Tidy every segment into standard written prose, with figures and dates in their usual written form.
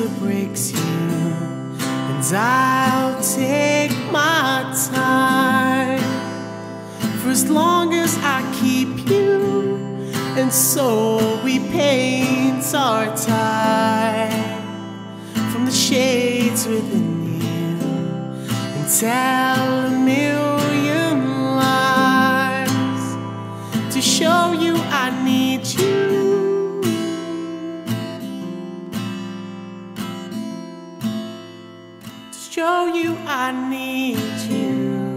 answer breaks you, and I'll take my time. For as long as I keep you, and so we paint our tie from the shades within you, and tell a million lies to show you I need you. To show you I need you.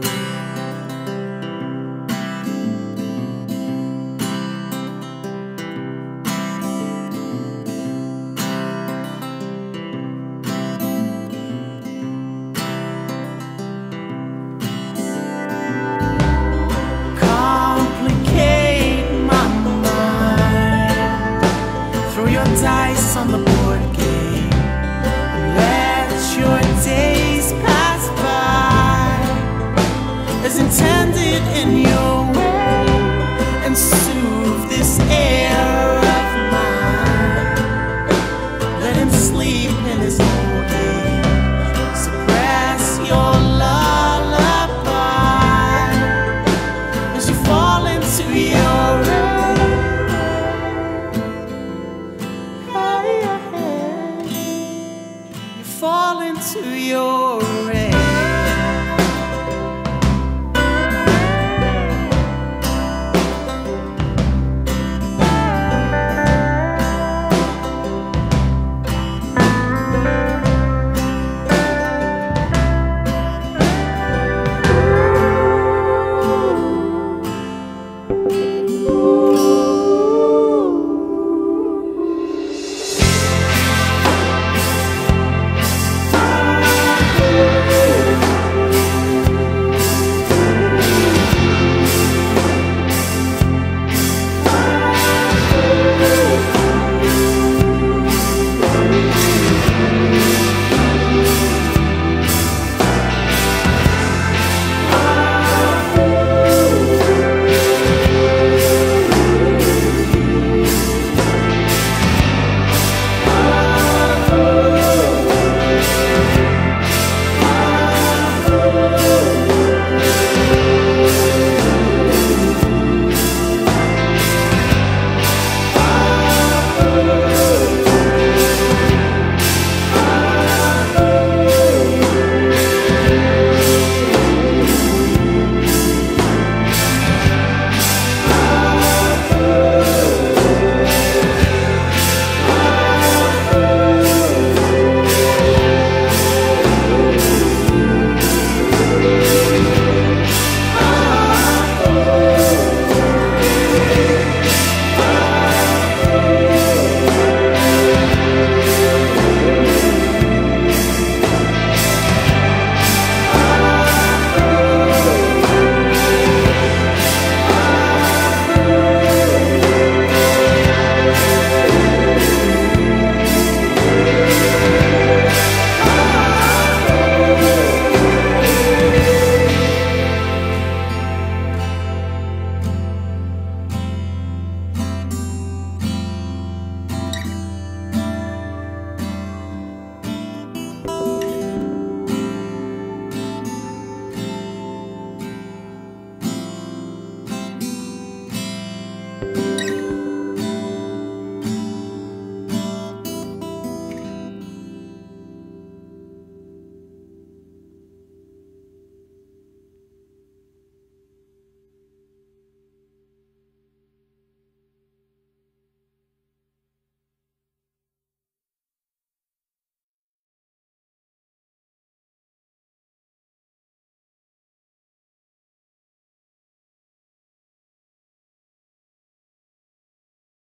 Dice on the board game and let your days pass by as intended in your way, and soothe this air of mine. Let him sleep in his old age, suppress your lullaby as you fall into your fall into your rain.